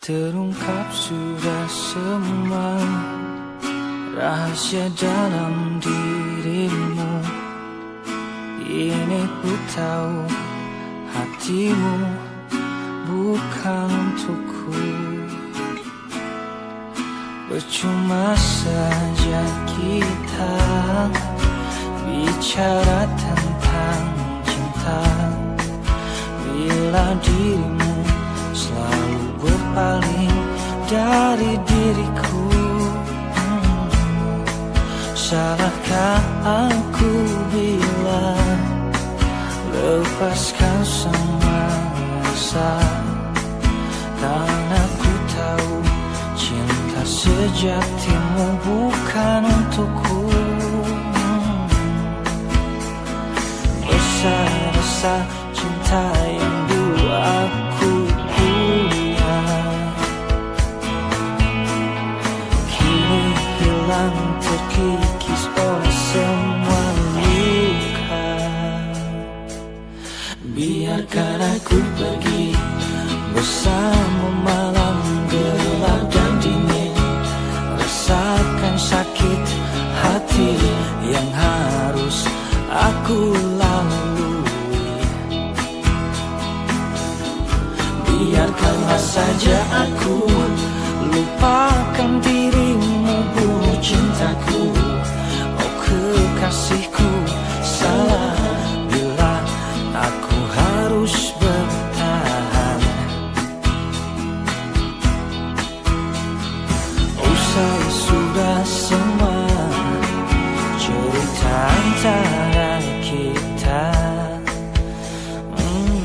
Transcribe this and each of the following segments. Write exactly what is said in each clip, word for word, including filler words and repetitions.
terungkap sudah semua rahasia dalam dirimu. Ini ku tahu hatimu bukan untukku. Percuma saja kita bicara tentang cinta bila dirimu selalu berpaling dari diriku. hmm. Salahkah aku bila lepaskan semua rasa? Karena ku tahu cinta sejatimu bukan untukku. Dosa-dosa cinta yang dulu aku punya kini hilang terkikis oleh semua luka. Biarkan aku pergi bersama malam gelap dan dingin, rasakan sakit hati yang harus aku lalui. Biarkanlah saja aku lupakan dirimu, bunuh cintaku. Oh kekasihku, salah bila aku harus bertahan. Usai sudah semua cerita antara kita. hmm.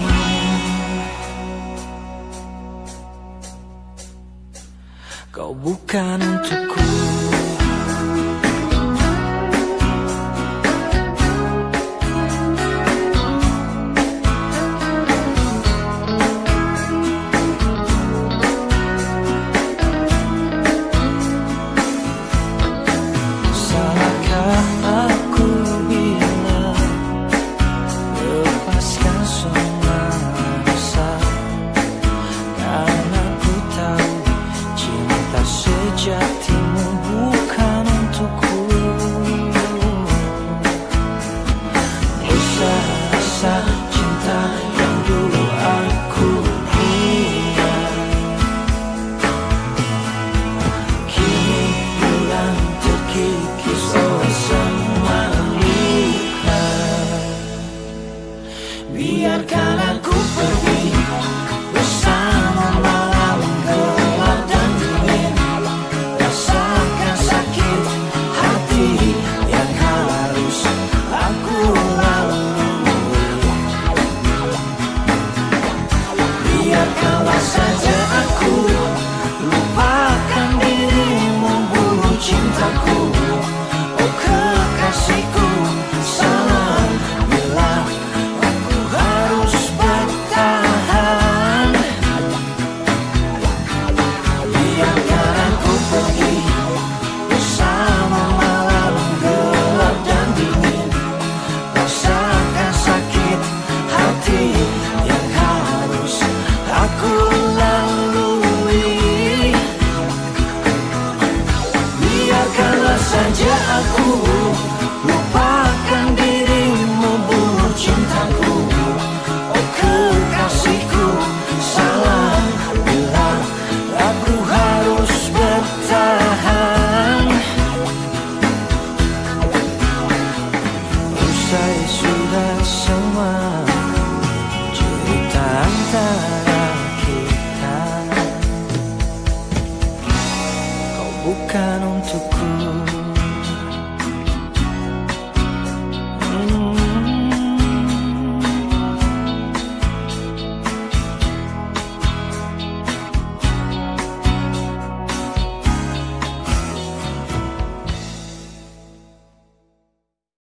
Kau bukan untukku. Sejatimu bukan untukku. Rasa-rasa cinta yang dulu aku punya kini hilang terkikis oleh semua luka. Biarkan aku pergi bersama malam gelap dan dingin, rasakan sakit hati yang harus aku lalui. Biarkanlah saja aku lupakan dirimu, bunuh cintaku. Oh kekasihku, salah bila aku harus bertahan. Biarkan aku pergi bersama malam gelap dan dingin, rasakan sakit hati yang harus aku lalui. Biarkanlah saja aku lupakan dirimu, bunuh cintaku. Oh kekasihku, salah bila aku harus bertahan. Usai sudah semua cerita antara